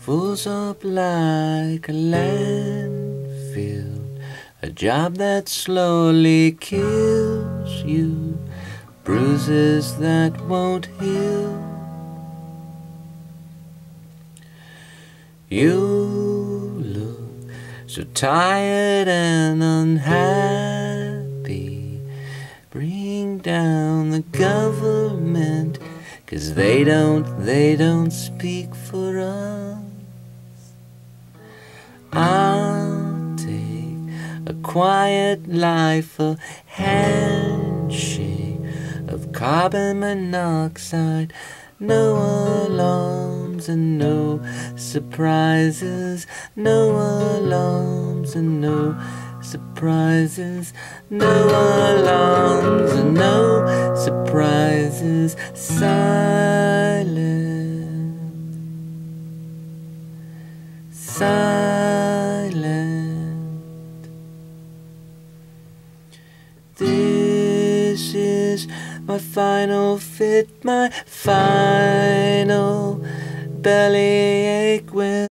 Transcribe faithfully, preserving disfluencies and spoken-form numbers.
Fools up like a landfill, a job that slowly kills you, bruises that won't heal. You look so tired and unhappy. Bring down the government, 'cause they don't, they don't speak for us. I'll take a quiet life, a handshake of carbon monoxide, no alarms and no surprises, no alarms and no surprises, no alarms and no surprises. Silent, silent. This is my final fit, my final bellyache when